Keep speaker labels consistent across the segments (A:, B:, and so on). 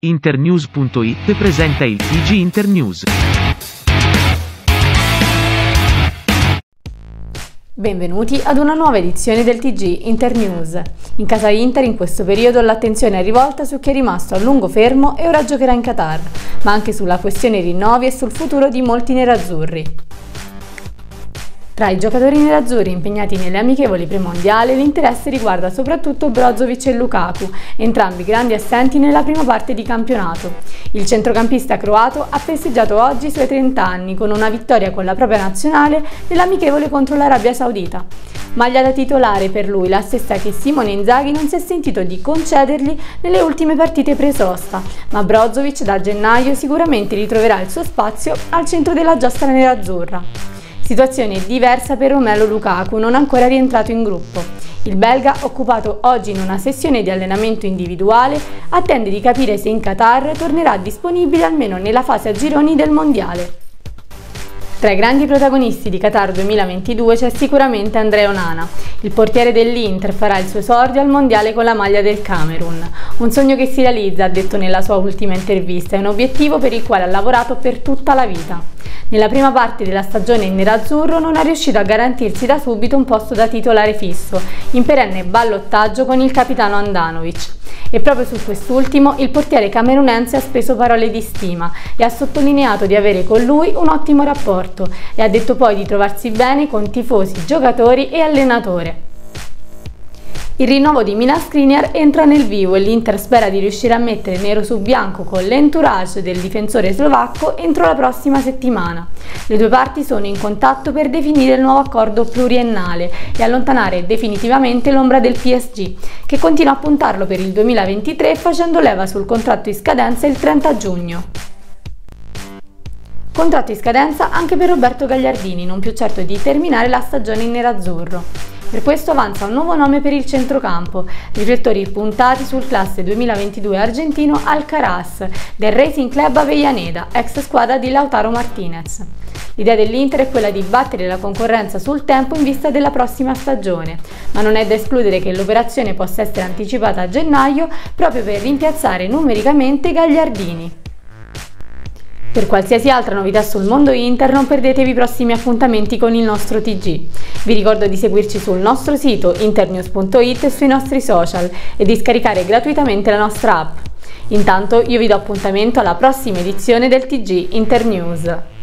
A: Internews.it presenta il TG Internews.
B: Benvenuti ad una nuova edizione del TG Internews. In casa Inter in questo periodo l'attenzione è rivolta su chi è rimasto a lungo fermo e ora giocherà in Qatar, ma anche sulla questione rinnovi e sul futuro di molti nerazzurri. Tra i giocatori nerazzurri impegnati nelle amichevoli premondiale l'interesse riguarda soprattutto Brozovic e Lukaku, entrambi grandi assenti nella prima parte di campionato. Il centrocampista croato ha festeggiato oggi i suoi 30 anni con una vittoria con la propria nazionale nell'amichevole contro l'Arabia Saudita. Maglia da titolare per lui, la stessa che Simone Inzaghi non si è sentito di concedergli nelle ultime partite pre-sosta, ma Brozovic da gennaio sicuramente ritroverà il suo spazio al centro della giostra nerazzurra. Situazione diversa per Romelu Lukaku, non ancora rientrato in gruppo. Il belga, occupato oggi in una sessione di allenamento individuale, attende di capire se in Qatar tornerà disponibile almeno nella fase a gironi del mondiale. Tra i grandi protagonisti di Qatar 2022 c'è sicuramente Andrea Onana. Il portiere dell'Inter farà il suo esordio al mondiale con la maglia del Camerun. Un sogno che si realizza, ha detto nella sua ultima intervista, è un obiettivo per il quale ha lavorato per tutta la vita. Nella prima parte della stagione in nerazzurro non è riuscito a garantirsi da subito un posto da titolare fisso, in perenne ballottaggio con il capitano Handanovic. E proprio su quest'ultimo il portiere camerunense ha speso parole di stima e ha sottolineato di avere con lui un ottimo rapporto e ha detto poi di trovarsi bene con tifosi, giocatori e allenatore. Il rinnovo di Milan Skriniar entra nel vivo e l'Inter spera di riuscire a mettere nero su bianco con l'entourage del difensore slovacco entro la prossima settimana. Le due parti sono in contatto per definire il nuovo accordo pluriennale e allontanare definitivamente l'ombra del PSG, che continua a puntarlo per il 2023 facendo leva sul contratto in scadenza il 30 giugno. Contratto in scadenza anche per Roberto Gagliardini, non più certo di terminare la stagione in nerazzurro. Per questo avanza un nuovo nome per il centrocampo, riflettori puntati sul classe 2022 argentino Alcaraz del Racing Club Avellaneda, ex squadra di Lautaro Martinez. L'idea dell'Inter è quella di battere la concorrenza sul tempo in vista della prossima stagione, ma non è da escludere che l'operazione possa essere anticipata a gennaio proprio per rimpiazzare numericamente Gagliardini. Per qualsiasi altra novità sul mondo Inter non perdetevi i prossimi appuntamenti con il nostro TG. Vi ricordo di seguirci sul nostro sito internews.it e sui nostri social e di scaricare gratuitamente la nostra app. Intanto io vi do appuntamento alla prossima edizione del TG Internews.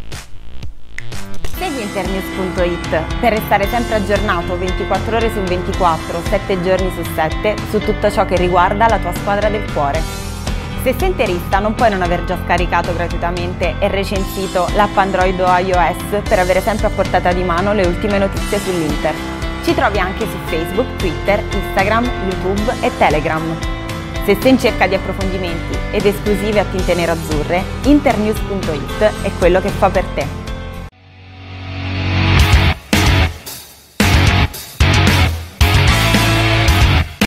C: Segui internews.it per restare sempre aggiornato 24 ore su 24, 7 giorni su 7 su tutto ciò che riguarda la tua squadra del cuore. Se sei interista non puoi non aver già scaricato gratuitamente e recensito l'app Android o iOS per avere sempre a portata di mano le ultime notizie sull'Inter. Ci trovi anche su Facebook, Twitter, Instagram, YouTube e Telegram. Se sei in cerca di approfondimenti ed esclusive a tinte nerazzurre, internews.it è quello che fa per te.